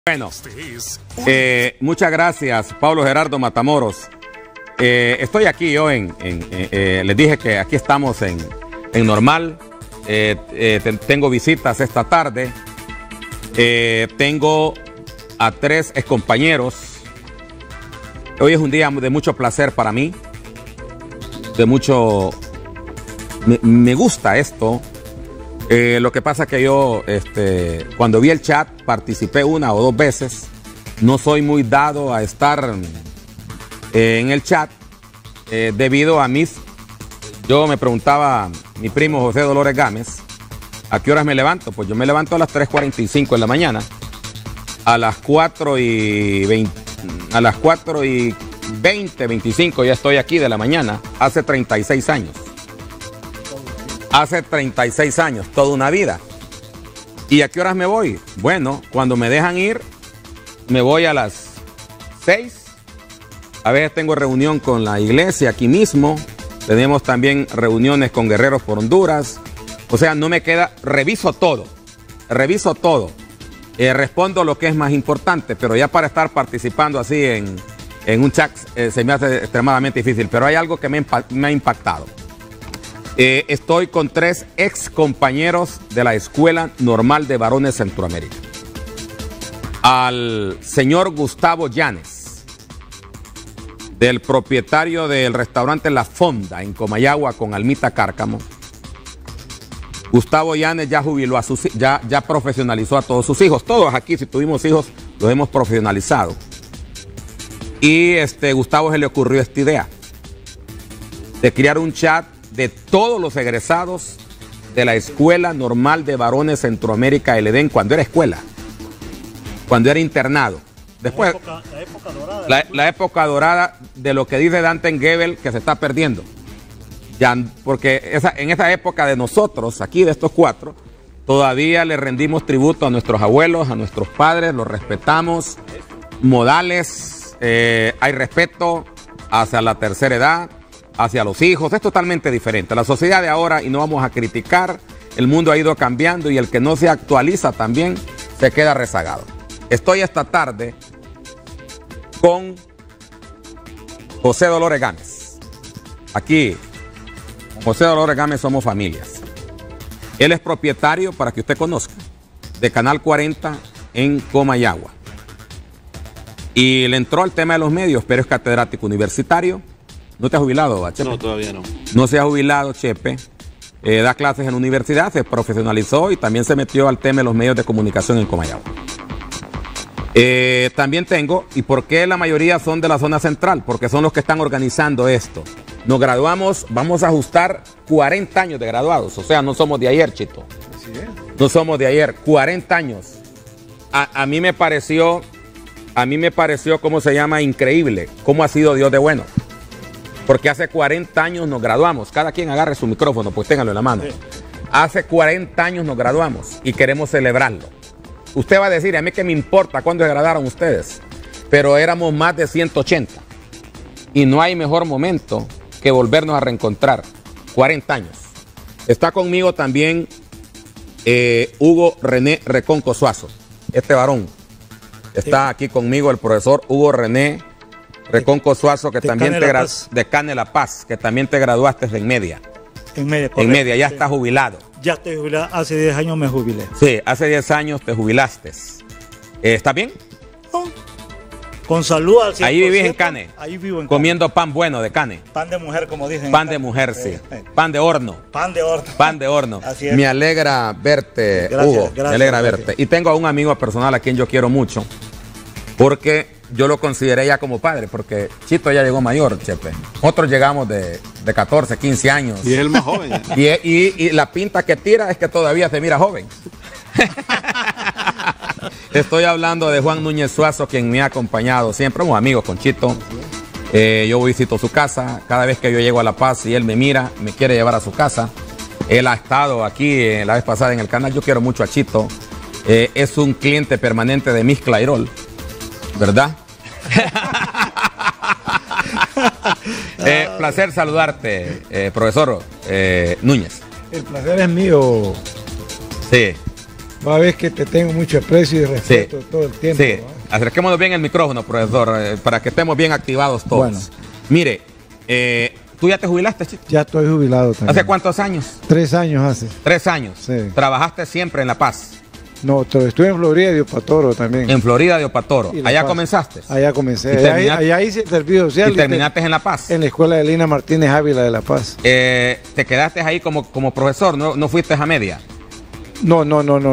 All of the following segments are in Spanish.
Bueno, muchas gracias, Pablo Gerardo Matamoros. Estoy aquí yo les dije que aquí estamos en Normal. Tengo visitas esta tarde. Tengo a 3 excompañeros. Hoy es un día de mucho placer para mí. Me gusta esto. Lo que pasa que yo, cuando vi el chat, participé 1 o 2 veces. No soy muy dado a estar en el chat debido a yo me preguntaba mi primo José Dolores Gámez, ¿a qué horas me levanto? Pues yo me levanto a las 3:45 de la mañana. A las 4:20, 25 ya estoy aquí de la mañana, hace 36 años. Hace 36 años, toda una vida. ¿Y a qué horas me voy? Bueno, cuando me dejan ir, me voy a las 6. A veces tengo reunión con la iglesia aquí mismo. Tenemos también reuniones con Guerreros por Honduras. O sea, no me queda, reviso todo. Respondo lo que es más importante, pero ya para estar participando así en un chat se me hace extremadamente difícil. Pero hay algo que me ha impactado. Estoy con 3 ex compañeros de la Escuela Normal de Varones Centroamérica. Al señor Gustavo Llanes, del propietario del restaurante La Fonda en Comayagua con Almita Cárcamo. Gustavo Llanes ya jubiló ya profesionalizó a todos sus hijos. Todos aquí, si tuvimos hijos, los hemos profesionalizado. Y Gustavo se le ocurrió esta idea de crear un chat de todos los egresados de la Escuela Normal de Varones Centroamérica, el Edén, cuando era escuela, cuando era internado. Después, la época dorada de lo que dice Dante Gebel, que se está perdiendo. Ya, porque en esa época de nosotros, aquí de estos 4, todavía le rendimos tributo a nuestros abuelos, a nuestros padres, los respetamos, modales, hay respeto hacia la tercera edad, hacia los hijos. Es totalmente diferente. La sociedad de ahora, y no vamos a criticar, el mundo ha ido cambiando y el que no se actualiza también se queda rezagado. Estoy esta tarde con José Dolores Gámez. Aquí, con José Dolores Gámez somos familias. Él es propietario, para que usted conozca, de Canal 40 en Comayagua. Y le entró al tema de los medios, pero es catedrático universitario. ¿No te has jubilado, Chepe? No, todavía no. No se ha jubilado, Chepe. Da clases en la universidad, se profesionalizó y también se metió al tema de los medios de comunicación en Comayagua. También tengo, ¿y por qué la mayoría son de la zona central? Porque son los que están organizando esto. Nos graduamos, vamos a ajustar 40 años de graduados. O sea, no somos de ayer, Chito. Así es. No somos de ayer, 40 años. A mí me pareció, ¿cómo se llama? Increíble. ¿Cómo ha sido Dios de bueno? Porque hace 40 años nos graduamos. Cada quien agarre su micrófono, pues ténganlo en la mano. Sí. Hace 40 años nos graduamos y queremos celebrarlo. Usted va a decir, a mí que me importa cuándo se graduaron ustedes. Pero éramos más de 180. Y no hay mejor momento que volvernos a reencontrar. 40 años. Está conmigo también Hugo René Reconco Suazo. Este varón. Está aquí conmigo el profesor Hugo René Reconco Suazo, que también de Cane La Paz, que también te graduaste en media. En media, correcto. En media, ya estás jubilado. Ya estoy jubilado, hace 10 años me jubilé. Sí, hace 10 años te jubilaste. ¿Estás bien? Oh, con salud al 100%. Ahí vivís en Cane. Ahí vivo en Cane. Comiendo pan bueno de Cane. Pan de mujer, como dicen. Pan de mujer, sí. Pan de horno. Pan de horno. Pan de horno. Así es. Me alegra verte, gracias, Hugo. gracias, me alegra gracias. verte. Y tengo a un amigo personal a quien yo quiero mucho, porque yo lo consideré ya como padre, porque Chito ya llegó mayor, Chepe. Nosotros llegamos de 14, 15 años. Y es el más joven. Y la pinta que tira es que todavía se mira joven. Estoy hablando de Juan Núñez Suazo, quien me ha acompañado siempre. Somos amigos con Chito. Yo visito su casa. Cada vez que yo llego a La Paz y él me mira, me quiere llevar a su casa. Él ha estado aquí la vez pasada en el canal. Yo quiero mucho a Chito. Es un cliente permanente de Miss Clairol, ¿verdad? Placer saludarte, profesor Núñez. El placer es mío. Sí. Va a ver que te tengo mucho aprecio y respeto todo el tiempo. Sí, acerquémonos bien el micrófono, profesor, para que estemos bien activados todos. Bueno. Mire, ¿tú ya te jubilaste, Chito? Ya estoy jubilado también. ¿Hace cuántos años? 3 años hace. 3 años. Sí. ¿Trabajaste siempre en La Paz? No, estuve en Florida de Opatoro también. En Florida de Opatoro. Y La ¿Allá Paz. comenzaste? Allá comencé. ¿Y Allá hice el servicio social. ¿Y terminaste en La Paz? En la escuela de Lina Martínez Ávila de La Paz. ¿Te quedaste ahí como profesor? ¿No fuiste a media? No.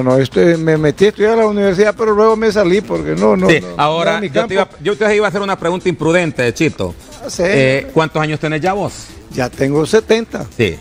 Me metí a estudiar a la universidad, pero luego me salí porque no. Sí, no, ahora no, mi yo te iba a hacer una pregunta imprudente, Chito. Sí. ¿Cuántos años tenés ya vos? Ya tengo 70. Sí.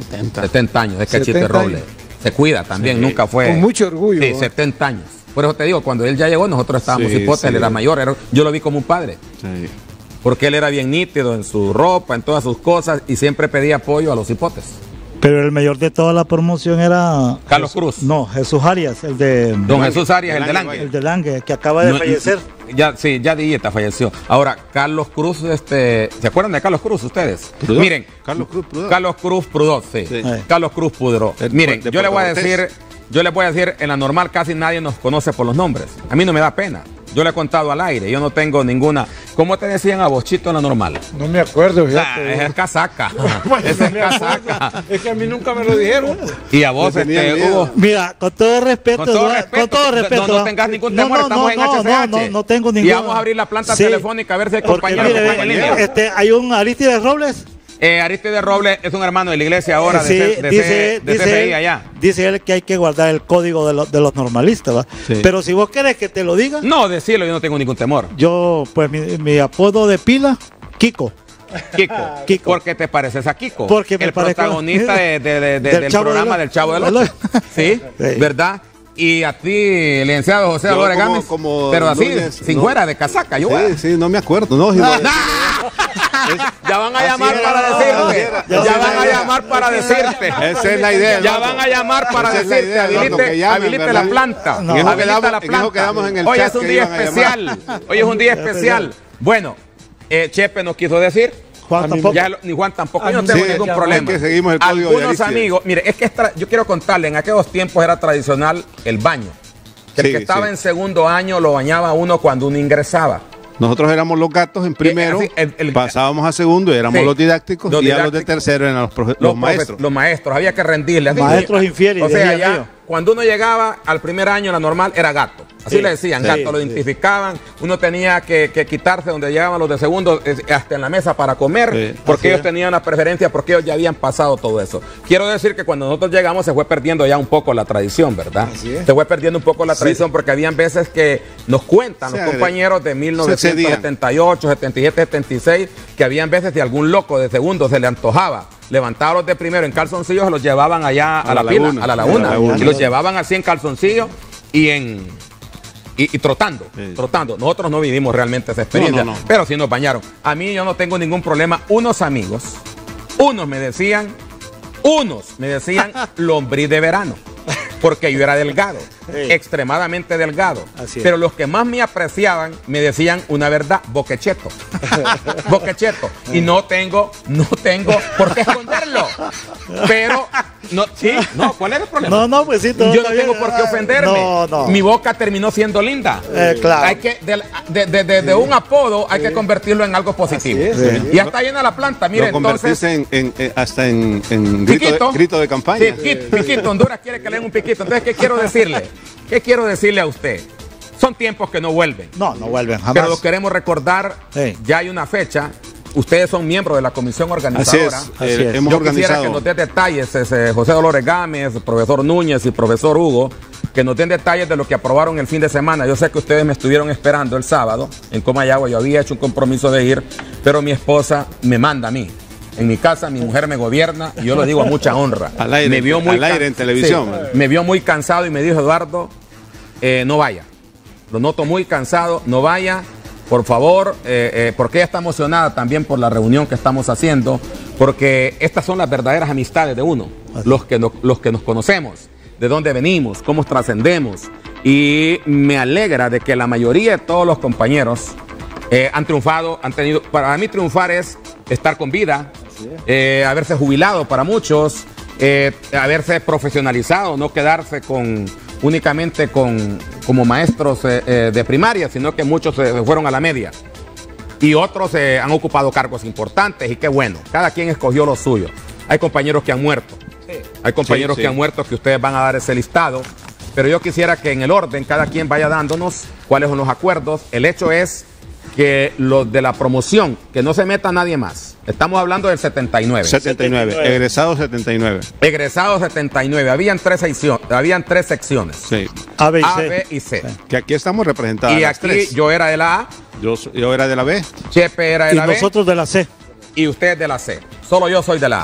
70 años. Es que 70 Chito Robles años. se cuida también, Sí. nunca fue. Con mucho orgullo. Sí, ¿no? 70 años. Por eso te digo, cuando él ya llegó, nosotros estábamos hipotes, él era mayor. Yo lo vi como un padre. Sí. Porque él era bien nítido en su ropa, en todas sus cosas, y siempre pedía apoyo a los hipotes. Pero el mayor de toda la promoción era... Carlos Cruz. No, Jesús Arias, el de... Don Jesús Arias, el de Lange, Lange. El de Lange, que acaba de fallecer. Ya Dilleta falleció. Ahora, Carlos Cruz, ¿se acuerdan de Carlos Cruz ustedes? Prudot. Miren, Carlos Cruz Prudot. Carlos Cruz Prudot, sí. Sí. Carlos Cruz Prudot. Miren, de yo les voy a Puerto decir, en la normal casi nadie nos conoce por los nombres. A mí no me da pena. Yo le he contado al aire, yo no tengo ninguna. ¿Cómo te decían a vos, Chito, en la normal? No me acuerdo, fíjate. Es el casaca. Bueno, Es no el me acuerdo. casaca. Es que a mí nunca me lo dijeron. Y a vos, Me tenían miedo. Hugo. Mira, con todo respeto, Con todo ¿verdad? respeto, Con todo respeto, no ¿verdad? tengas ningún temor, estamos en HCH. No tengo Y ningún. vamos a abrir la planta Sí, telefónica a ver si hay porque compañeros mire, que están en línea. hay un Aristides Robles. Aristides Robles es un hermano de la iglesia ahora Sí, de CCI allá. Dice él que hay que guardar el código de los normalistas, ¿va? Sí. Pero si vos querés que te lo diga, No, decirlo, yo no tengo ningún temor. yo, pues mi apodo de pila, Kiko. Kiko. Kiko. ¿Por qué te pareces a Kiko? Porque me el parezco- protagonista del Chavo programa del del Chavo del Ocho. Ocho. ¿Sí? Sí. ¿Verdad? Y a ti, licenciado José Yo Dolores como- Gámez, como pero así, Núñez, sin no. fuera de casaca, yo Sí, no me acuerdo. No, Ya van a Así llamar era, para así decirte. era. Ya Así van era. a llamar para decirte. Esa es la idea. Ya Eduardo. van a llamar para Esa es la decirte, idea, Eduardo, que llamen, habilite ¿verdad? la planta. No. En eso Habilita quedamos- la en eso planta. quedamos en el Hoy chat es un que día iban a especial. Hoy es un día especial. Bueno, Chepe nos quiso decir. Juan A mí tampoco. Ni Juan tampoco, yo A no mí tengo sí, ningún ya, problema. es que seguimos el código de Algunos Aristides. amigos, mire, es que yo quiero contarle, en aquellos tiempos era tradicional el baño. El Sí, que estaba sí. en segundo año lo bañaba uno cuando uno ingresaba. Nosotros éramos los gatos en primero, así, pasábamos a segundo, éramos Sí. los didácticos, Los y a los de didácticos. tercero eran los maestros. Los maestros, había que rendirles. Así, Maestros infieles, O sea, decía ya yo. cuando uno llegaba al primer año, la normal era gato. Así Sí, le decían, sí, gato, lo sí. identificaban. Uno tenía que quitarse donde llegaban los de segundo, hasta en la mesa para comer, Sí, porque así ellos es. tenían una preferencia, porque ellos ya habían pasado todo eso. Quiero decir que cuando nosotros llegamos se fue perdiendo ya un poco la tradición, ¿verdad? Así es. Se fue perdiendo un poco la tradición porque habían veces que nos cuentan Se los compañeros de se 1978, 77, 76, que habían veces de algún loco de segundo se le antojaba levantar a los de primero en calzoncillos, se los llevaban allá a la pila, laguna. a la laguna, A la laguna. y los llevaban así en calzoncillos y trotando, Sí. trotando. Nosotros no vivimos realmente esa experiencia, No. pero sí nos bañaron. A mí yo no tengo ningún problema. Unos amigos, unos me decían lombriz de verano, porque yo era delgado, Sí. extremadamente delgado. Así es. Pero los que más me apreciaban me decían una verdad, boquecheto. Boquecheto. Y no tengo por qué esconderlo. Pero, ¿cuál es el problema? No, pues sí, todo Yo no está tengo bien. por qué ofenderme. No. Mi boca terminó siendo linda. Claro. Hay que, de un apodo, hay que convertirlo en algo positivo. Así es, Sí. Ya está llena la planta, mire, Lo convertiste entonces. hasta en Piquito. grito de campaña. Sí, piquito. Honduras quiere que le den un piquito. Entonces, ¿qué quiero decirle? ¿Qué quiero decirle a usted? Son tiempos que no vuelven. No vuelven jamás. Pero lo queremos recordar. Sí. Ya hay una fecha. Ustedes son miembros de la comisión Así organizadora. es, Así es. hemos Yo quisiera organizado. que nos dé detalles, José Dolores Gámez, el profesor Núñez y el profesor Hugo, que nos den detalles de lo que aprobaron el fin de semana. Yo sé que ustedes me estuvieron esperando el sábado en Comayagua. Yo había hecho un compromiso de ir, pero mi esposa me manda a mí. En mi casa mi mujer me gobierna y yo lo digo a mucha honra. Al aire, me vio muy al aire en televisión. Sí, me vio muy cansado y me dijo, Eduardo, no vaya. Lo noto muy cansado, no vaya. Por favor, porque ella está emocionada también por la reunión que estamos haciendo, porque estas son las verdaderas amistades de uno, los que nos conocemos, de dónde venimos, cómo trascendemos. Y me alegra de que la mayoría de todos los compañeros han triunfado, han tenido. Para mí triunfar es estar con vida, haberse jubilado para muchos, haberse profesionalizado, no quedarse con únicamente como maestros de primaria, sino que muchos se fueron a la media. Y otros han ocupado cargos importantes, y qué bueno, cada quien escogió lo suyo. Hay compañeros que han muerto, hay compañeros que han muerto, que ustedes van a dar ese listado, pero yo quisiera que en el orden cada quien vaya dándonos cuáles son los acuerdos. El hecho es que los de la promoción, que no se meta nadie más. Estamos hablando del 79. 79, egresados 79. Egresados 79, habían tres secciones. Sí. A, B y C. Que aquí estamos representados. Y las aquí tres. yo era de la A, Yo era de la B. Chepe era de y la B, nosotros de la C. y usted de la C. Solo yo soy de la A.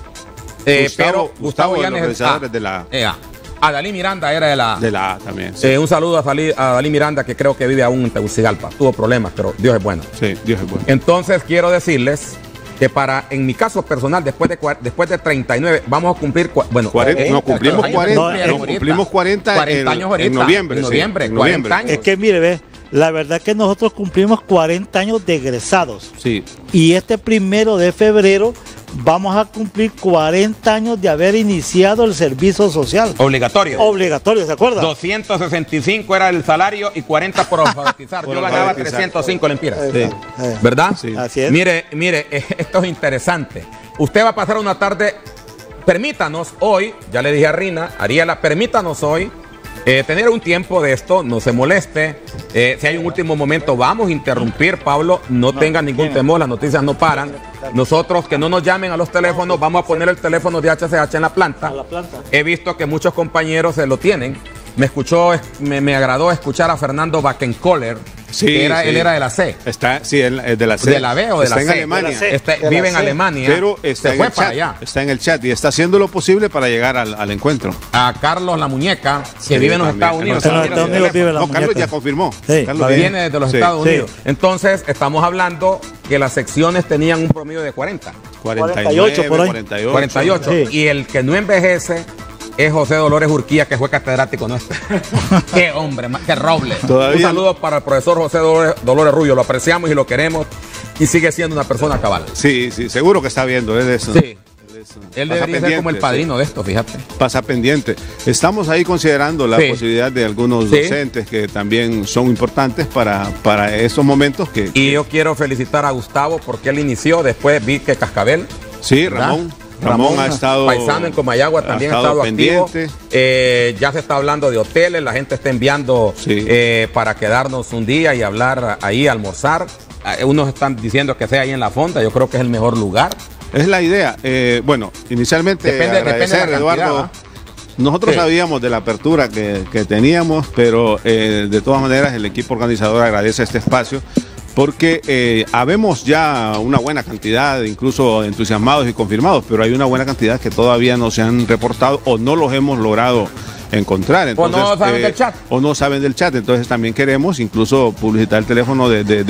Pero Gustavo de los Llanes es A. organizadores de la A. Adalí Miranda era de la A. De la A también. Sí, Un saludo a Adalí Miranda, que creo que vive aún en Tegucigalpa. Tuvo problemas, pero Dios es bueno. sí, Dios es bueno. Entonces quiero decirles que en mi caso personal, después de 39, vamos a cumplir, cumplimos 40. Cumplimos 40 años ahorita, en noviembre. En noviembre, sí, 40 años. Es que mire, ve, la verdad que nosotros cumplimos 40 años de egresados. Sí. Y este 1 de febrero vamos a cumplir 40 años de haber iniciado el servicio social. Obligatorio. Obligatorio, ¿se acuerda? 265 era el salario y 40 por alfabetizar. Yo ganaba 305 lempiras. Sí. ¿Verdad? Sí. Así es. Mire, esto es interesante. Usted va a pasar una tarde, permítanos hoy, ya le dije a Rina, Ariela, permítanos hoy tener un tiempo de esto, no se moleste. Si hay un último momento, vamos a interrumpir, Pablo, no tenga ningún temor, las noticias no paran. Nosotros, que no nos llamen a los teléfonos, vamos a poner el teléfono de HCH en la planta. A la planta. He visto que muchos compañeros lo tienen. Me agradó escuchar a Fernando Backenkoller. Sí, que sí. Él era de la C. Está, sí, es de la C. ¿De la B o de la C? Está en Alemania. De la C. Vive en Alemania. Pero está se en fue el para chat. allá. Está en el chat y está haciendo lo posible para llegar al encuentro. A Carlos La Muñeca, que Sí, vive en los también. Estados Unidos. En los Estados Unidos vive la No, Carlos muñeca. ya confirmó. Sí. Carlos Viene desde los Sí. Estados Sí. Unidos. Entonces, estamos hablando que las secciones tenían un promedio de 40. 48 por ahí. 48. 48. Sí. Y el que no envejece es José Dolores Urquía, que fue catedrático nuestro. Qué hombre, qué roble. Todavía Un saludo para el profesor José Dolores Rubio. Lo apreciamos y lo queremos. Y sigue siendo una persona cabal. Sí, sí, seguro que está viendo. Es de eso. Sí. Él Pasa debería ser como el pendiente, padrino de esto, fíjate. Pasa pendiente. Estamos ahí considerando la Sí. posibilidad de algunos Sí. docentes que también son importantes para esos momentos que... Y yo quiero felicitar a Gustavo porque él inició. Después vi que Cascabel. Sí, ¿verdad? Ramón ha estado... paisano en Comayagua, también ha estado activo. Ya se está hablando de hoteles, la gente está enviando Sí. para quedarnos un día y hablar ahí, almorzar. Unos están diciendo que sea ahí en la fonda, yo creo que es el mejor lugar. Es la idea. Bueno, inicialmente Depende de la agradecer, cantidad, Eduardo. ¿va? Nosotros Sí. sabíamos de la apertura que teníamos, pero de todas maneras el equipo organizador agradece este espacio porque habemos ya una buena cantidad, incluso entusiasmados y confirmados, pero hay una buena cantidad que todavía no se han reportado o no los hemos logrado encontrar. Entonces, no saben del chat. O no saben del chat. Entonces también queremos incluso publicitar el teléfono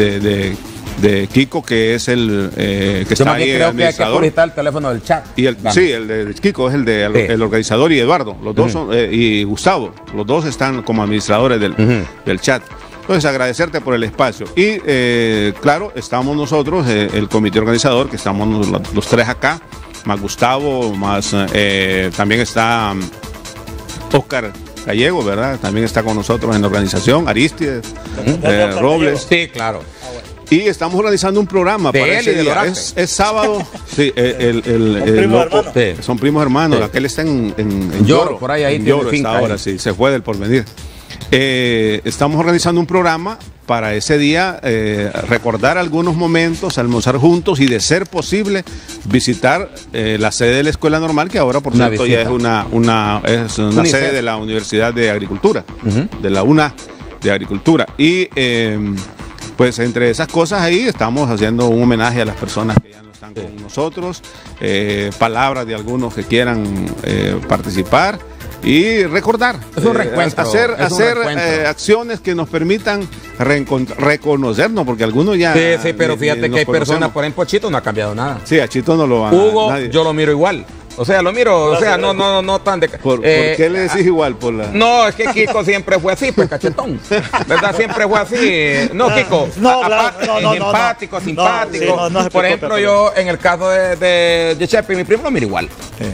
de Kiko, que es el que Yo está más ahí, bien creo que hay que administrador. publicitar el teléfono del chat. Y Vamos. sí, el de Kiko es Sí. el organizador y Eduardo. Los dos son, y Gustavo. Los dos están como administradores del chat. Entonces, agradecerte por el espacio. Y claro, estamos nosotros, el comité organizador, que estamos los tres acá, más Gustavo, más también está Óscar Gallego, ¿verdad? También está con nosotros en la organización, Aristides, Robles. Sí, claro. Y estamos organizando un programa De para él ese y del día. Oracle. Es sábado. Sí, primos hermanos. Sí. son primos hermanos. Sí. Aquel está en En Lloro, por ahí en tiene Lloro finca está ahora, ahí. sí, se fue del porvenir. Estamos organizando un programa para ese día, recordar algunos momentos, almorzar juntos y, de ser posible, visitar la sede de la Escuela Normal, que ahora, por Una cierto, ya visita. es una UNICEF. sede de la Universidad de Agricultura, de la UNA de Agricultura. Y pues entre esas cosas ahí estamos haciendo un homenaje a las personas que ya no están con nosotros, palabras de algunos que quieran participar y recordar, Es un reencuentro, hacer es un reencuentro. acciones que nos permitan reconocernos, porque algunos ya... Sí, pero fíjate nos que hay personas, conocemos. por ejemplo, Chito no ha cambiado nada. Sí, a Chito no lo van Hugo, nadie. yo lo miro igual. O sea, lo miro, o sea, no tan de... ¿Por qué le decís igual? Por la... No, es que Kiko siempre fue así, pues cachetón. ¿Verdad? Siempre fue así. No, Kiko. No, claro, aparte, no, empático, no. simpático. No, sí, no se Por preocupe, ejemplo, pero- yo en el caso de Chepe, mi primo lo miro igual.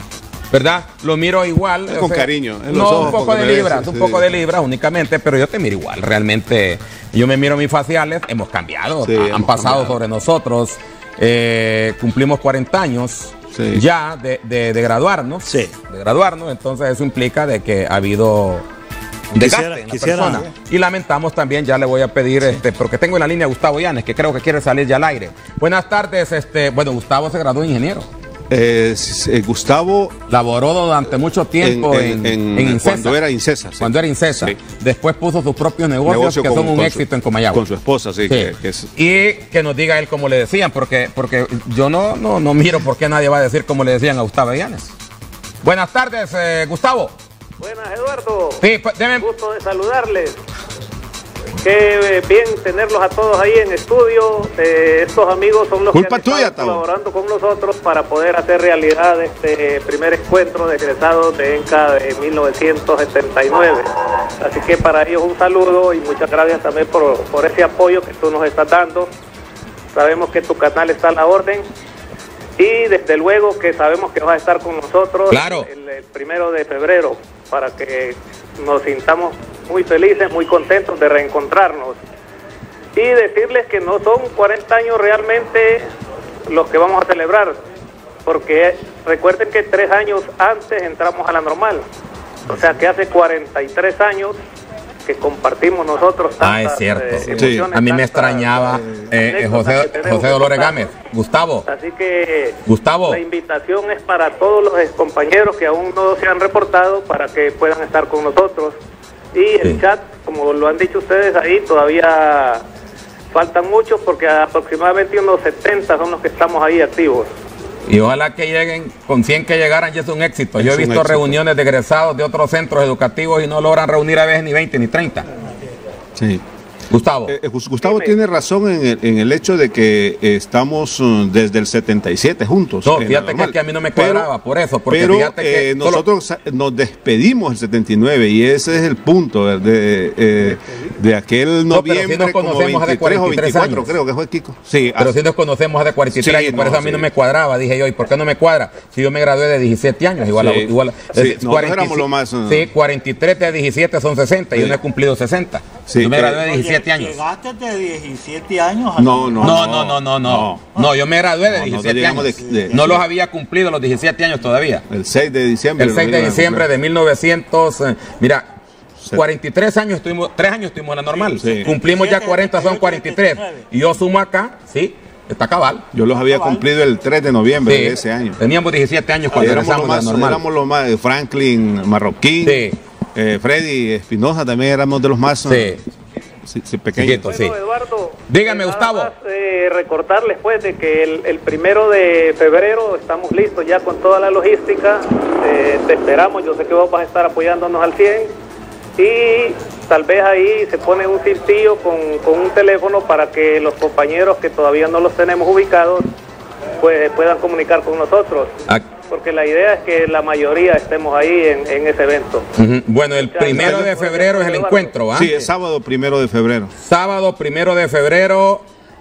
¿verdad? Lo miro igual. Con cariño. No, un poco de libras, un poco de libras únicamente, pero yo te miro igual. Realmente, yo me miro mis faciales, hemos cambiado, han pasado sobre nosotros. Cumplimos 40 años ya de graduarnos. Sí. De graduarnos, entonces eso implica de que ha habido desgaste en la persona. Y lamentamos también, ya le voy a pedir, porque tengo en la línea a Gustavo Llanes, que creo que quiere salir ya al aire. Buenas tardes, bueno, Gustavo se graduó de ingeniero. Gustavo laboró durante mucho tiempo en Incesa, cuando era Incesa. Sí. Cuando era Incesa. Sí. Después puso sus propios negocios que son un éxito en Comayagua. Con su esposa, sí. Que es... Y que nos diga él cómo le decían, porque yo no miro por qué nadie va a decir cómo le decían a Gustavo Llanes. Buenas tardes, Gustavo. Buenas, Eduardo. Sí, pues, gusto de saludarles. Qué bien tenerlos a todos ahí en estudio. Estos amigos son los que han estado colaborando con nosotros para poder hacer realidad este primer encuentro de egresados de ENCA de 1979. Así que para ellos un saludo y muchas gracias también por ese apoyo que tú nos estás dando. Sabemos que tu canal está a la orden y desde luego que sabemos que vas a estar con nosotros el 1 de febrero para que nos sintamos muy felices, muy contentos de reencontrarnos y decirles que no son 40 años realmente los que vamos a celebrar, porque recuerden que 3 años antes entramos a la normal, o sea que hace 43 años que compartimos nosotros tantas, es cierto. A mí me extrañaba José Dolores Gámez. Gustavo. Así que la invitación es para todos los compañeros que aún no se han reportado para que puedan estar con nosotros. Y el chat, como lo han dicho ustedes ahí, todavía faltan muchos porque aproximadamente unos 70 son los que estamos ahí activos. Y ojalá que lleguen, con 100 que llegaran ya es un éxito. Yo he visto reuniones de egresados de otros centros educativos y no logran reunir a veces ni 20 ni 30. Sí. Gustavo. Gustavo tiene razón en el hecho de que estamos desde el 77 juntos. No, fíjate que aquí a mí no me cuadraba por eso. Porque fíjate que nosotros nos despedimos el 79 y ese es el punto de aquel noviembre, si nos conocemos hace 43 o 24 años. Creo que fue Kiko. Sí, pero si nos conocemos hace 43 años, por eso a mí no me cuadraba. Dije yo, ¿y por qué no me cuadra? Si yo me gradué de 17 años, igual éramos lo más... Sí, 43 de 17 son 60 y yo no he cumplido 60. Sí, yo me gradué de 17 años. ¿Llegaste de 17 años? No, yo me gradué de 17 años. No los había cumplido los 17 años todavía. El 6 de diciembre. El 6 de diciembre de 1900. Mira, 43 años estuvimos, 3 años estuvimos en la normal. Sí. Cumplimos ya 40, son 43. Y yo sumo acá, sí, está cabal. Yo los había cumplido el 3 de noviembre de ese año. Teníamos 17 años cuando empezamos la normal. Éramos los más, Franklin Marroquín, Freddy Espinosa también éramos de los más... Sí, pequeño. Bueno, Eduardo, dígame, Gustavo. Recordarles pues de que el 1 de febrero estamos listos ya con toda la logística. Te esperamos, yo sé que vos vas a estar apoyándonos al 100 y tal vez ahí se pone un cintillo con un teléfono para que los compañeros que todavía no los tenemos ubicados pues puedan comunicar con nosotros. Porque la idea es que la mayoría estemos ahí en ese evento. Bueno, el 1 de febrero es el encuentro, ¿ah? Sí, es sábado 1 de febrero. Sábado 1 de febrero,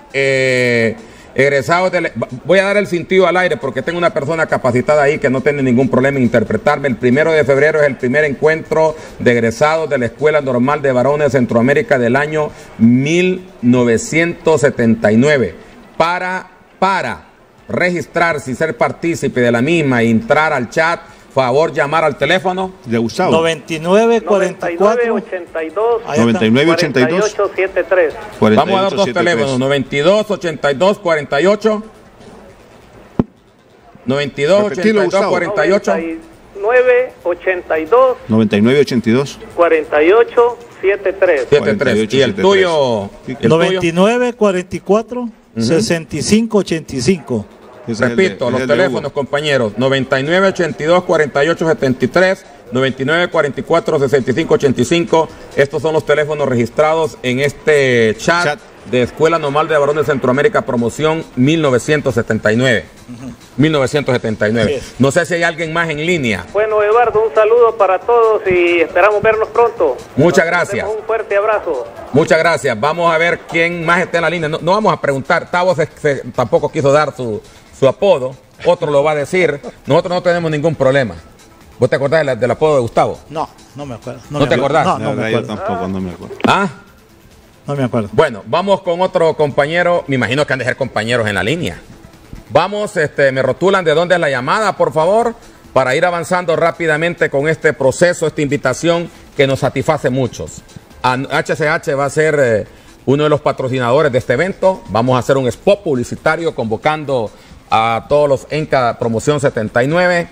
egresados voy a dar el cintillo al aire porque tengo una persona capacitada ahí que no tiene ningún problema en interpretarme. El 1 de febrero es el primer encuentro de egresados de la Escuela Normal de Varones de Centroamérica del año 1979. Para registrarse y ser partícipe de la misma e entrar al chat, favor llamar al teléfono de Gustavo 9982 4873. Vamos a dar dos teléfonos, 9282 48 9282 48 9982 4873. Y el tuyo 9944 6585. Repito, los teléfonos, compañeros, 9982-4873, 9944-6585. Estos son los teléfonos registrados en este chat de Escuela Normal de Varones de Centroamérica, promoción 1979. 1979. Sí. No sé si hay alguien más en línea. Bueno, Eduardo, un saludo para todos y esperamos vernos pronto. Muchas gracias. Un fuerte abrazo. Muchas gracias. Vamos a ver quién más está en la línea. No vamos a preguntar. Tavo tampoco quiso dar su apodo. Otro lo va a decir. Nosotros no tenemos ningún problema. ¿Vos te acordás del apodo de Gustavo? No, no me acuerdo. ¿No te acordás? No, no me acuerdo. Yo tampoco, no me acuerdo. ¿Ah? No me acuerdo. Bueno, vamos con otro compañero. Me imagino que han de ser compañeros en la línea. Vamos, me rotulan de dónde es la llamada, por favor, para ir avanzando rápidamente con este proceso, esta invitación que nos satisface muchos. HCH va a ser uno de los patrocinadores de este evento. Vamos a hacer un spot publicitario convocando a todos los ENCA Promoción 79.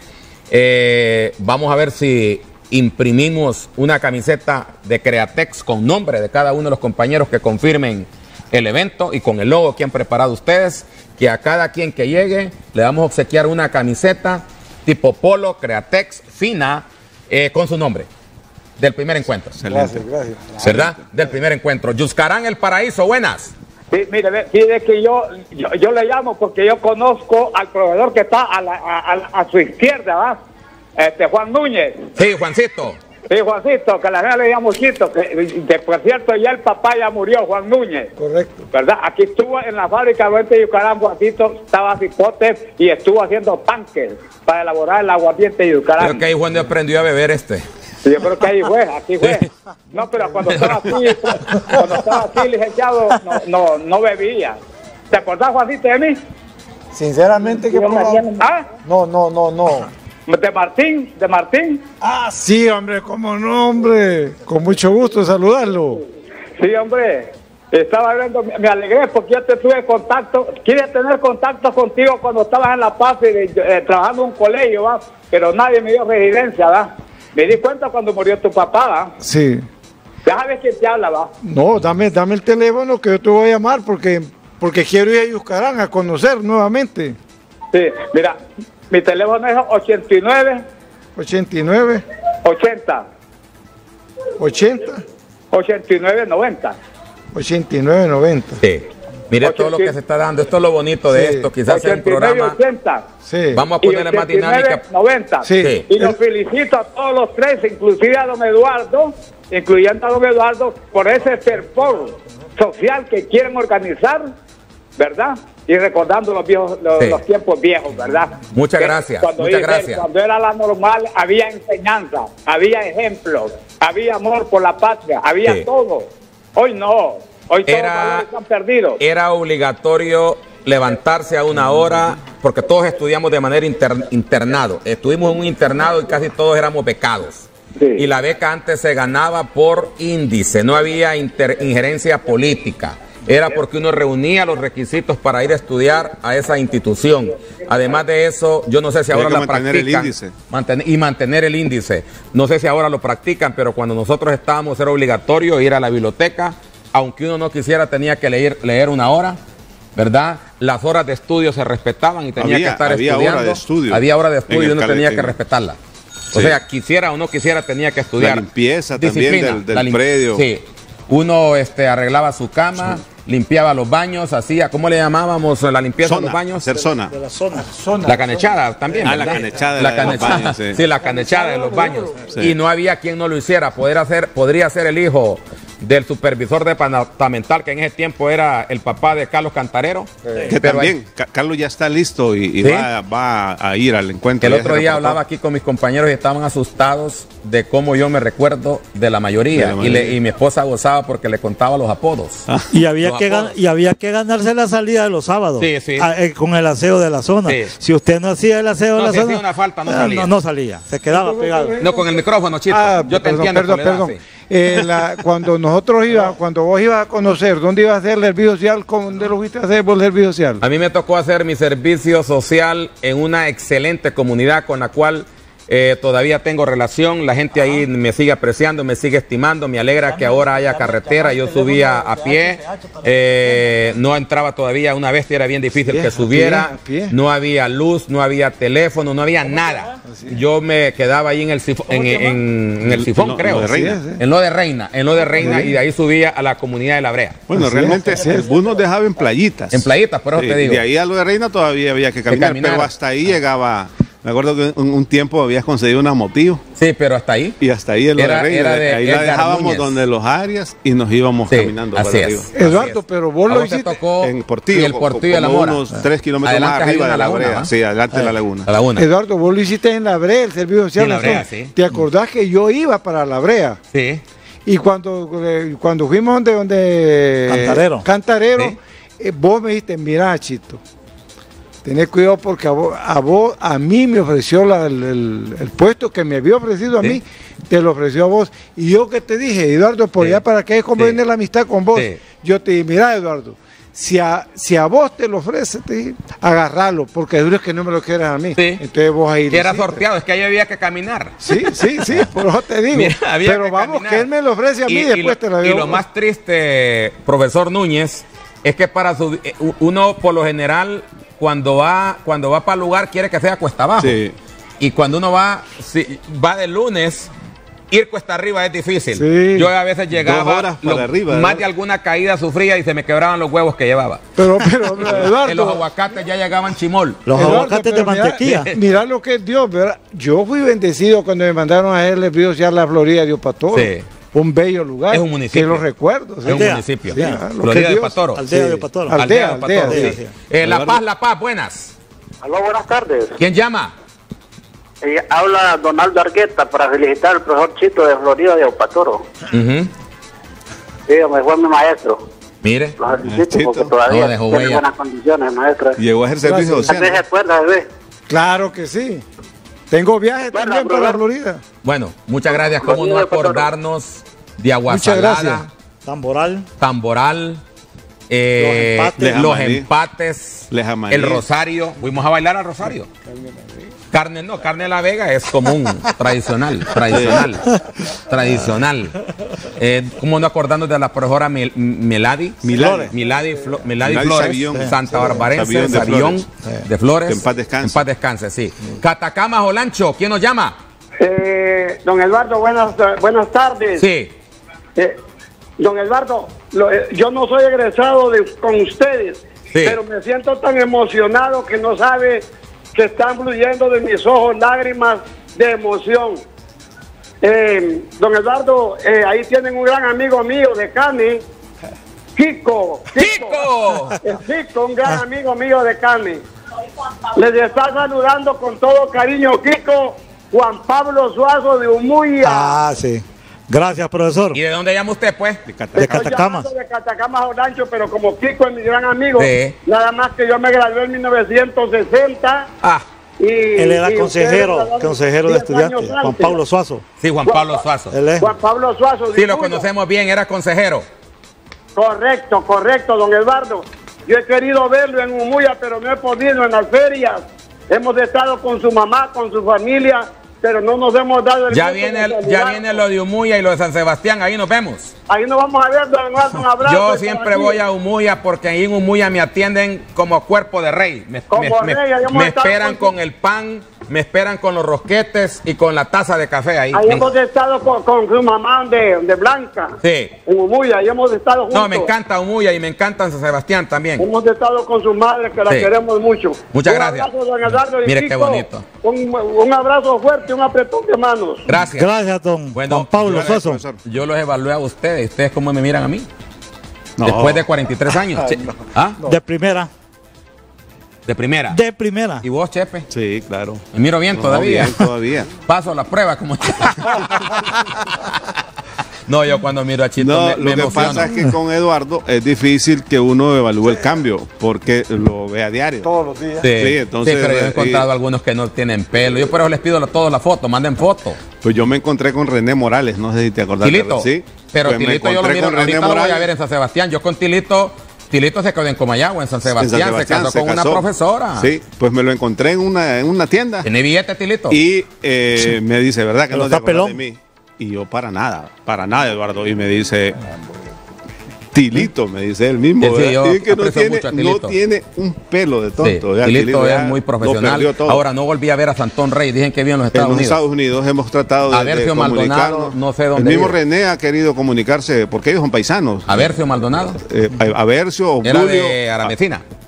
Vamos a ver si imprimimos una camiseta de Createx con nombre de cada uno de los compañeros que confirmen el evento y con el logo que han preparado ustedes, que a cada quien que llegue le vamos a obsequiar una camiseta tipo polo, Createx, fina, con su nombre, del primer encuentro. Excelente. Gracias. ¿Verdad? Del primer encuentro. Yuscarán El Paraíso, buenas. Sí, mire, fíjate que yo le llamo porque yo conozco al proveedor que está a su izquierda, ¿verdad? Juan Núñez. Sí, Juancito. Sí, Juancito, que la gente le llama Chito, que por cierto ya el papá ya murió, Juan Núñez. Correcto. ¿Verdad? Aquí estuvo en la fábrica de Yucarán, Juancito, estaba cipote y estuvo haciendo tanques para elaborar el aguardiente de Yucarán. Creo que ahí Juan aprendió a beber Sí, yo creo que ahí fue, aquí fue. No, pero cuando estaba así, licenciado, no bebía. ¿Te acordás, Juancito, de mí? Sinceramente que ¿Ah? No. ¿De Martín? Ah, sí, hombre, cómo no, hombre. Con mucho gusto saludarlo. Sí, hombre. Estaba hablando, me alegré porque yo te tuve contacto. Quise tener contacto contigo cuando estabas en La Paz trabajando en un colegio, ¿va? Pero nadie me dio residencia, ¿va? Me di cuenta cuando murió tu papá, ¿va? Sí. Ya sabes quién te habla, ¿va? No, dame el teléfono que yo te voy a llamar porque quiero ir a Yuscarán a conocer nuevamente. Sí, mira, mi teléfono es 89 89 80 80 89 90. 89 90. Sí. Mire todo lo que se está dando. Esto es lo bonito de esto. Quizás sea un programa. 80. Sí. Vamos a ponerle más dinámica. 90. Sí. Y los felicito a todos los tres, inclusive a don Eduardo, incluyendo a don Eduardo, por ese fervor social que quieren organizar, ¿verdad? Y recordando los tiempos viejos, ¿verdad? Muchas gracias. Cuando era la normal, había enseñanza, había ejemplos, había amor por la patria, había todo. Hoy no. Hoy todos los valores se han perdido. Era obligatorio levantarse a una hora, porque todos estudiamos de manera internado. Estuvimos en un internado y casi todos éramos becados. Sí. Y la beca antes se ganaba por índice, no había injerencia política. Era porque uno reunía los requisitos para ir a estudiar a esa institución. Además de eso, yo no sé si ahora la practican. Mantener el índice. No sé si ahora lo practican, pero cuando nosotros estábamos era obligatorio ir a la biblioteca. Aunque uno no quisiera, tenía que leer una hora, ¿verdad? Las horas de estudio se respetaban y tenía que estar estudiando. Hora de estudio. Había hora de estudio y uno tenía que respetarla. O sea, quisiera o no quisiera, tenía que estudiar. La limpieza también del predio. Sí. Uno arreglaba su cama, limpiaba los baños, hacía, ¿cómo le llamábamos la limpieza de los baños? Hacer zona. De la zona. La canechada también. La canechada de los baños. Sí, la canechada de los baños. Sí. Y no había quien no lo hiciera. Podría ser el hijo del supervisor departamental, que en ese tiempo era el papá de Carlos Cantarero. Que también, Carlos ya está listo y ¿sí? va a ir al encuentro. El otro día hablaba aquí con mis compañeros y estaban asustados de cómo yo me recuerdo de la mayoría. Y mi esposa gozaba porque le contaba los apodos. Y había que ganarse la salida de los sábados. Sí. Con el aseo de la zona. Sí. Si usted no hacía el aseo de la zona, una falta, no salía. No salía, se quedaba pegado. No, con el micrófono, Chito. Yo te entiendo. Perdón. Cuando vos ibas a conocer, ¿dónde ibas a hacer el servicio social? ¿Dónde lo fuiste a hacer por el servicio social? A mí me tocó hacer mi servicio social en una excelente comunidad con la cual todavía tengo relación. La gente ahí me sigue apreciando, me sigue estimando. Me alegra que ahora haya carretera. Yo subía a pie, no entraba todavía. Una vez era bien difícil que subiera. No había luz, no había teléfono, no había nada. Yo me quedaba ahí en el sifón, en el sifón, creo. En lo de Reina, y de ahí subía a la comunidad de La Brea. Bueno, realmente el bus nos dejaba en playitas. En playitas, por eso te digo. De ahí a lo de Reina todavía había que caminar, pero hasta ahí llegaba Me acuerdo que un tiempo habías conseguido una motillo. Sí, pero hasta ahí. Y hasta ahí el Era ahí la dejábamos Núñez, donde los Arias y nos íbamos caminando para arriba. Eduardo, pero vos lo hiciste tocó en Portillo, y el Portillo de la Mora. Unos 3 kilómetros más arriba de la Brea. Sí, adelante de la Laguna. Eduardo, vos lo hiciste en la Brea, el servicio social. La Brea, sí. ¿Te acordás que yo iba para la Brea? Sí. Y cuando fuimos donde Cantarero, ¿sí? Vos me dijiste, mira, Chito, tenés cuidado porque a mí me ofreció el puesto que me había ofrecido a mí, te lo ofreció a vos. Y yo que te dije, Eduardo, por allá para que conviene la amistad con vos. Yo te dije, mira, Eduardo, si a vos te lo ofrece, agarralo, porque duro es que no me lo quieras a mí. Sí. Entonces vos ahí. Que era sorteado, es que ahí había que caminar. Sí, por eso te digo. Mira, pero vamos, caminar. Que él me lo ofrece a mí y después te lo digo. Y lo más triste, profesor Núñez, es que uno por lo general cuando va para el lugar quiere que sea cuesta abajo. Sí. Y cuando uno va de lunes, ir cuesta arriba es difícil. Sí. Yo a veces llegaba más de alguna caída sufría y se me quebraban los huevos que llevaba. Pero Eduardo, en los aguacates ya llegaban chimol. Los aguacates de mantequilla. Mira lo que es Dios, ¿verdad? Yo fui bendecido cuando me mandaron a él el video ya la Florida de Opatoro. Sí. Un bello lugar. Es un municipio. Que lo recuerdo. Es un municipio. Sí, Florida de Opatoro. Aldea de Opatoro. Aldea de Opatoro. Sí. La Paz, buenas. Aló, buenas tardes. ¿Quién llama? Habla Donaldo Argueta para felicitar al profesor Chito de Florida de Opatoro. Sí, me fue mi maestro. Mire. Los felicito porque todavía tiene buenas condiciones, maestro. Llegó a ejercer servicio social. ¿Se acuerda, bebé? Claro que sí. Tengo viaje también para Florida. Bueno, muchas gracias. ¿Cómo no acordarnos de Aguasalada? Tamboral. Los empates. El Rosario. Fuimos a bailar al Rosario. Carne La Vega es común, tradicional. ¿Cómo no acordarnos de la profesora Milady Flores, Santa Barbarense, Sabión de Flores? Que en paz descanse. Sí. Catacamas Olancho, ¿quién nos llama? Don Eduardo, buenas tardes. Sí. Don Eduardo, yo no soy egresado con ustedes, pero me siento tan emocionado que no sabe que están fluyendo de mis ojos lágrimas de emoción. Don Eduardo, ahí tienen un gran amigo mío de Cani, Kiko, un gran amigo mío de Cani. Les está saludando con todo cariño, Kiko, Juan Pablo Suazo de Umuya. Ah, sí. Gracias, profesor. ¿Y de dónde llama usted, pues? De Catacamas. De Catacamas Olancho, pero como Kiko es mi gran amigo, nada más que yo me gradué en 1960. Él era consejero de estudiantes, Juan Pablo Suazo. Sí, Juan Pablo Suazo. Juan Pablo Suazo. Sí, lo conocemos bien, era consejero. Correcto, don Eduardo. Yo he querido verlo en Umuya, pero no he podido en las ferias. Hemos estado con su mamá, con su familia, pero no nos hemos dado el ya viene lo de Umuya y lo de San Sebastián, ahí nos vemos. Ahí nos vamos a ver, don Eduardo, un abrazo. Yo siempre voy a Umuya porque ahí en Umuya me atienden como cuerpo de rey. Me esperan con el pan, me esperan con los rosquetes y con la taza de café ahí. Ahí hemos estado con su mamá de Blanca. Sí. En Umuya, ahí hemos estado juntos. No, me encanta Umuya y me encanta San Sebastián también. Hemos estado con su madre, que la queremos mucho. Muchas gracias. Un abrazo, don Eduardo. Mire qué bonito. Un abrazo fuerte, un apretón de manos. Gracias. Gracias, don Pablo Suazo. Yo los evalué a ustedes. ¿Ustedes cómo me miran a mí? No. Después de 43 años. No. De primera. ¿De primera? De primera. ¿Y vos, Chepe? Sí, claro. ¿Me miro bien todavía? Bien, todavía. Paso la prueba como... No, yo cuando miro a Chito me lo que pasa es que con Eduardo es difícil que uno evalúe el cambio porque lo ve a diario. Todos los días. Sí, entonces, pero yo he encontrado algunos que no tienen pelo. Yo por eso les pido a todos la foto, manden foto. Pues yo me encontré con René Morales, no sé si te acordás. Tilito. Sí. Pero pues Tilito yo lo miro, ahorita lo voy a ver en San Sebastián. Yo con Tilito se quedó en Comayagua, en San Sebastián, se casó con una profesora. Sí, pues me lo encontré en una tienda. ¿Tiene billete, Tilito? Y me dice, ¿verdad que no te acuerdas de mí? Y yo, para nada, Eduardo. Y me dice, Tilito, me dice él mismo. Sí, y que no tiene un pelo de tonto. Sí, Tilito es muy profesional. Ahora no volví a ver a Santón Rey, dicen que vive en los Estados Unidos. En los Estados Unidos hemos tratado de Avercio Maldonado, no sé dónde. El mismo René ha querido comunicarse, porque ellos son paisanos. Avercio Maldonado. Avercio, era de Aramecina.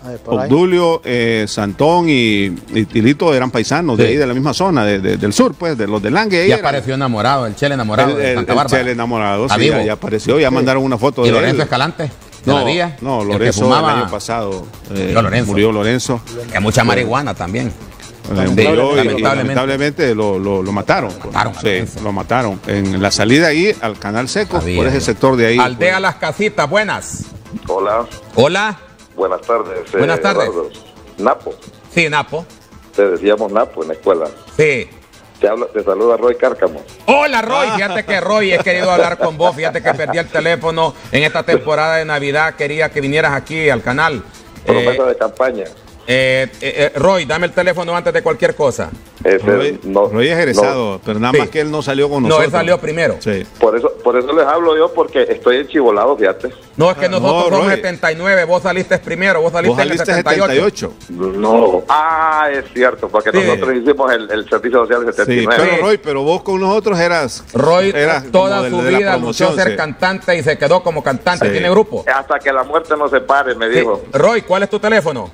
Obdulio, Santón y Tilito eran paisanos de ahí, de la misma zona, del sur, pues, de los de Langue. Y apareció enamorado, el Chele enamorado de Santa Bárbara. El Chele enamorado, sí, ya apareció, ya mandaron una foto de él. ¿Y Lorenzo Escalante? No, Lorenzo el año pasado murió Lorenzo. Que mucha marihuana también. Lamentablemente lo mataron. Lo mataron. En la salida ahí al Canal Seco, por ese sector de ahí. Aldea Las Casitas, buenas. Hola. Hola. Buenas tardes. Buenas tardes. Napo. Sí, Napo. Te decíamos Napo en la escuela. Sí. Te saluda Roy Cárcamo. Hola Roy, fíjate que Roy, he querido hablar con vos, fíjate que perdí el teléfono en esta temporada de Navidad, quería que vinieras aquí al canal. Promesa de campaña. Roy, dame el teléfono antes de cualquier cosa. Roy es egresado, pero nada más que él no salió con nosotros. No, él salió primero. Sí. Por eso les hablo yo, porque estoy enchivolado, fíjate. No, es que nosotros somos 79, vos saliste primero, vos saliste en el 78. No. Es cierto, porque nosotros hicimos el servicio social de 79. Sí, pero Roy, pero vos con nosotros eras... Roy toda su vida luchó ser cantante y se quedó como cantante. ¿Tiene grupo? Hasta que la muerte nos separe, me dijo. Roy, ¿cuál es tu teléfono?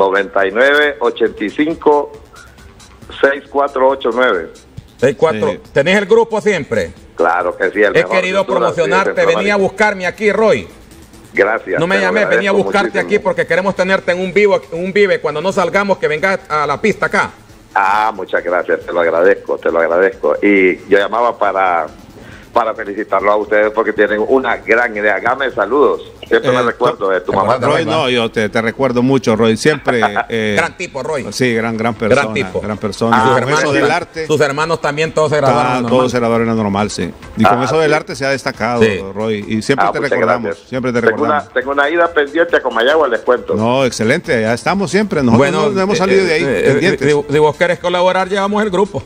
99-85-6489. 64. ¿Tenés el grupo siempre? Claro que sí. He querido promocionarte, venía a buscarme aquí, Roy. Gracias. No me llamé, venía a buscarte aquí porque queremos tenerte en un vive cuando no salgamos, que vengas a la pista acá. Muchas gracias, te lo agradezco. Y yo llamaba para felicitarlo a ustedes porque tienen una gran idea. Hágame saludos. Siempre me recuerdo de tu mamá. Roy, yo te recuerdo mucho, Roy. Siempre. Gran tipo, Roy. Sí, gran persona. Gran tipo. Gran persona. Sus hermanos del arte. Sus hermanos también todos se graduaron. Todos se graduaron en normal, sí. Y con eso del arte se ha destacado, Roy. Y siempre te recordamos. Gracias. Siempre te recordamos. Tengo una ida pendiente a Comayagua, les cuento. No, excelente. Ya estamos siempre. Nosotros no hemos salido de ahí pendientes. Si vos querés colaborar, llevamos el grupo.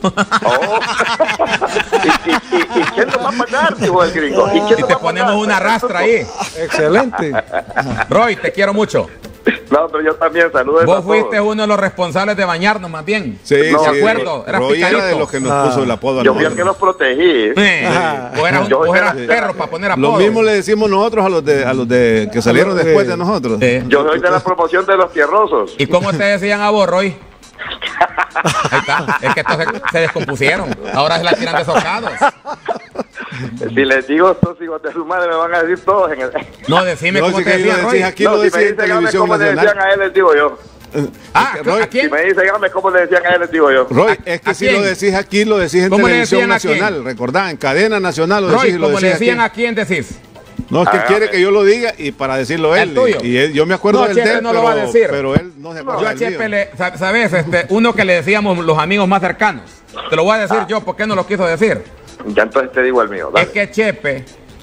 ¿Y quién nos va a pagar, dijo el gringo? Y te ponemos una rastra ahí. Excelente. Roy, te quiero mucho. No, pero yo también saludo. Vos fuiste uno de los responsables de bañarnos, más bien. Sí, de acuerdo. Roy era de los que nos puso el apodo. Yo fui el que los protegí. Vos eras perro para poner apodo. Lo mismo le decimos nosotros a los de que salieron después de nosotros. Yo soy de la promoción de los tierrosos. ¿Y cómo te decían a vos, Roy? Ahí está. Es que estos se descompusieron. Ahora se la tiran de socados. Si les digo estos hijos de su madre, me van a decir todos en el... No, decime cómo te decían, Roy. Aquí lo decís en Televisión cómo le decían a él, les digo yo. Roy, ¿a quién? Si me dice, dígame cómo le decían a él, les digo yo. Roy, es que si lo decís aquí, lo decís en Televisión Nacional. Recordá, en cadena nacional lo decís. Roy, ¿cómo le decían a quién decís? No, es que quiere que yo lo diga y para decirlo él. Y yo me acuerdo del Chepe no lo va a decir. Pero él no se acuerda. Yo a Chepe, ¿sabes? Uno que le decíamos los amigos más cercanos. Te lo voy a decir yo, ¿por qué no lo quiso decir? Ya entonces te digo el mío. Dale. Es que Chepe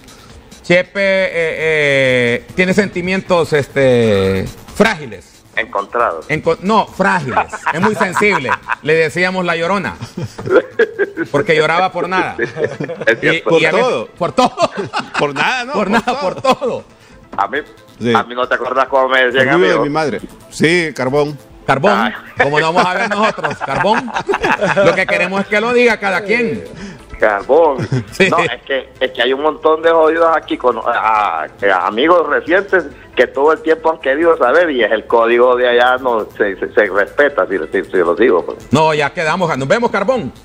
tiene sentimientos frágiles. Encontrados. No, frágiles. Es muy sensible. Le decíamos la Llorona. Porque lloraba por nada. Por todo. Por todo. Por nada, ¿no? Por nada, por todo. A mí no te acordás cómo me decían a mí. De mi madre. Sí, Carbón. Carbón, como no vamos a ver nosotros, Carbón. Lo que queremos es que lo diga cada quien. Carbón. Sí. No, es que hay un montón de jodidos aquí con amigos recientes que todo el tiempo han querido saber y es el código de allá, no se respeta, si lo digo. Pues. No, ya quedamos, nos vemos, Carbón.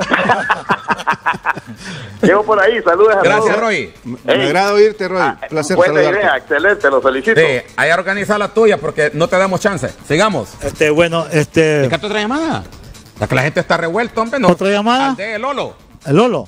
Llego por ahí, saludos a todos. Gracias, Roy. Me agrada oírte, Roy. Placer buena saludarte. Idea, excelente, lo felicito. Sí, ahí organiza la tuya porque no te damos chance. Sigamos. ¿Es que otra llamada? La que la gente está revuelta, hombre, no. ¿Otra llamada? Aldea Lolo. ¿El Lolo?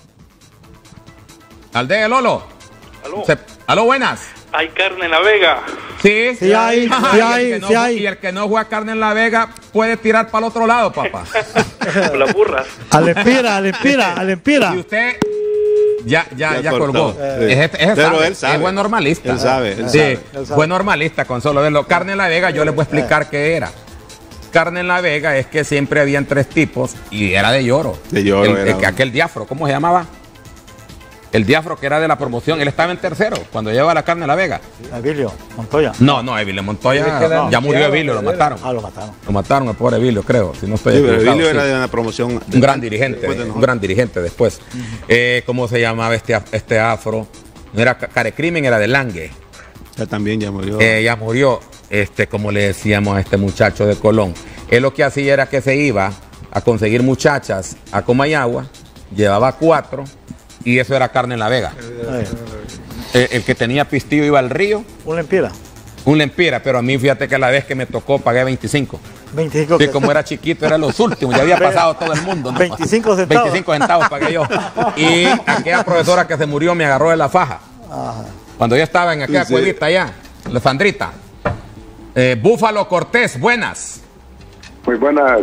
Aldea Lolo. Aló. Aló, buenas. Hay carne en La Vega. Sí. Sí hay. Y el que no juega carne en La Vega puede tirar para el otro lado, papá. Con las burras. Al Empira. Y usted ya colgó. Pero él sabe. Es buen normalista. Él sabe. Buen normalista con solo verlo. Carne en La Vega, yo les voy a explicar qué era. Carne en La Vega es que siempre habían 3 tipos y era de lloro. De lloro. Aquel diafro, ¿cómo se llamaba? El diafro que era de la promoción, él estaba en tercero cuando llevaba la carne a La Vega. Evilio Montoya. No, Evilio Montoya. Ya murió Evilio, lo mataron. Lo mataron. Lo mataron, el pobre Evilio, creo. Si no estoy equivocado. Evilio era de una promoción. Un gran dirigente después. ¿Cómo se llamaba este afro? No era Carecrimen, era de Langue. Él también ya murió. Ya murió. como le decíamos a este muchacho de Colón, él lo que hacía era que se iba a conseguir muchachas a Comayagua, llevaba 4 y eso era carne en la Vega. El que tenía pistillo iba al río. Un lempira. Un lempira, pero a mí fíjate que la vez que me tocó pagué 25. 25 sí, como era chiquito, eran los últimos, ya había pasado todo el mundo, ¿no? 25 centavos. 25 centavos pagué yo. Y aquella profesora que se murió me agarró de la faja. Ajá. Cuando yo estaba en aquella cuevita allá, la Sandrita. Búfalo Cortés, buenas. Muy buenas.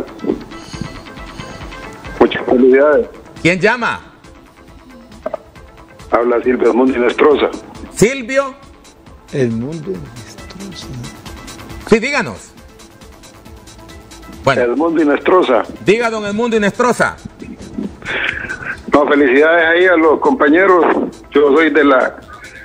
Muchas felicidades. ¿Quién llama? Habla Silvio Edmundo Inestrosa. ¿Silvio? Edmundo Inestrosa. Sí, díganos. Bueno. Edmundo Inestrosa. Diga, don Edmundo Inestrosa. No, felicidades ahí a los compañeros. Yo soy de la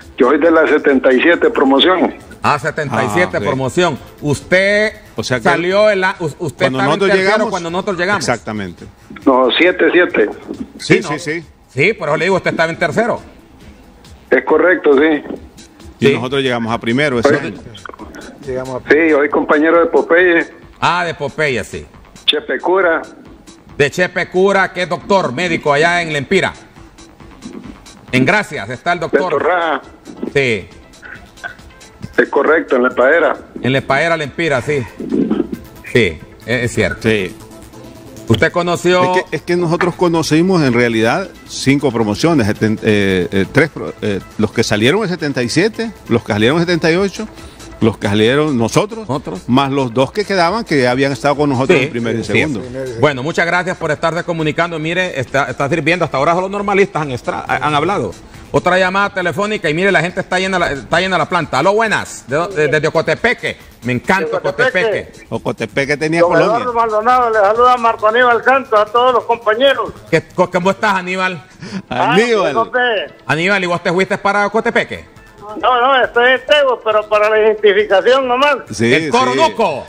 77 promoción. 77 promoción. Usted salió usted estaba en tercero cuando nosotros llegamos. Exactamente. No, 7-7. Sí. Sí, por eso le digo, usted estaba en tercero. Es correcto, sí. Y nosotros llegamos a primero. Sí, hoy compañero de Popeye. De Popeye, sí. Chepe Cura. De Chepe Cura, que es doctor, médico allá en Lempira. En Gracias está el doctor. Beto Raja. Sí. Es correcto, en La Espaera. En La Espaera, Lempira, sí. Sí, es cierto. Sí. Usted conoció... Es que nosotros conocimos en realidad 5 promociones, 3, los que salieron en 77, los que salieron en 78, los que salieron nosotros, más los 2 que quedaban que habían estado con nosotros en primero y segundo. Bueno, muchas gracias por estarse comunicando. Mire, está sirviendo, hasta ahora solo normalistas han hablado. Otra llamada telefónica y mire, la gente está llena la planta. Aló, buenas, desde Ocotepeque. Me encanta Ocotepeque. Ocotepeque tenía Don Colombia. Eduardo Maldonado, le saluda a Marco Aníbal Santos, a todos los compañeros. ¿Cómo estás, Aníbal? Aníbal, ¿y vos te fuiste para Ocotepeque? No, estoy en Tego, pero para la identificación nomás. Sí, el Toronuco.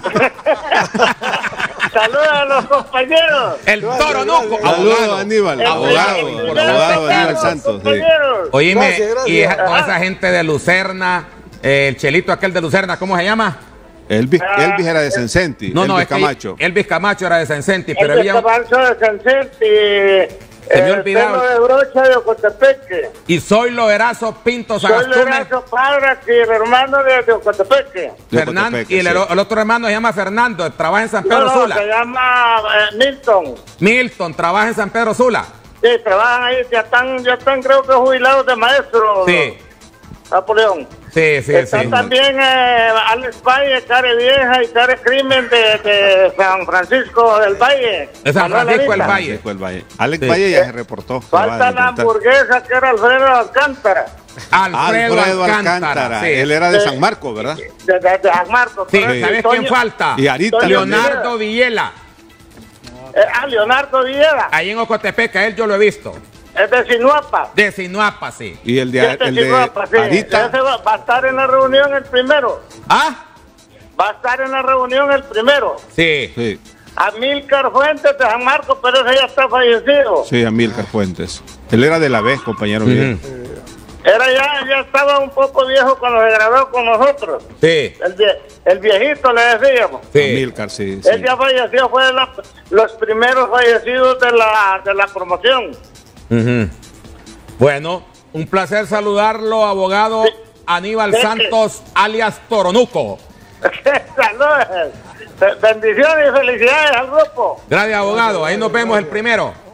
Saludos a los compañeros. El Toronuco. Saludos, Aníbal. Abogado Aníbal Santos. Sí. Oíme, y con esa gente de Lucerna, el chelito aquel de Lucerna, ¿cómo se llama? Elvis era de Sencenti. Elvis Camacho. Elvis Camacho era de Sencenti, pero Elvis Camacho de Sencenti. Se me olvidaba. De Brocha de Ocotepeque. Y soy Loerazo Pinto Sagastume. Soy Loerazo Padre, que el hermano de Ocotepeque. Fernando, y el otro hermano se llama Fernando, trabaja en San Pedro Sula. Se llama Milton. Milton, trabaja en San Pedro Sula. Sí, trabajan ahí, ya están creo que jubilados de maestro. Sí. Napoleón. Sí. Están también Alex Valle, Care Vieja y Care Crimen de San Francisco del Valle. De San Francisco del Valle. Alex Valle ya se reportó. Falta la hamburguesa que era Alfredo Alcántara. Alfredo Alcántara. Sí. Él era de San Marcos, ¿verdad? De San Marcos. Sí, ¿sabes quién falta? Y Arita. Leonardo Villela. Leonardo Villela. Ahí en Ocotepeque, él yo lo he visto. Es de Sinuapa. De Sinuapa, sí. Y el de Sinuapa, sí. Arita. Ese va a estar en la reunión el primero. Va a estar en la reunión el primero. Sí. Amílcar Fuentes de San Marcos, pero ese ya está fallecido. Sí, Amílcar Fuentes. Él era de la vez, compañero. Ya estaba un poco viejo cuando se graduó con nosotros. Sí. El viejito le decíamos. Sí. Amílcar, sí. Él ya falleció, fue de los primeros fallecidos de la promoción. Bueno, un placer saludarlo, abogado Aníbal Santos, alias Toronuco. Saludos, bendiciones y felicidades al grupo. Gracias, abogado. Ahí nos vemos el primero.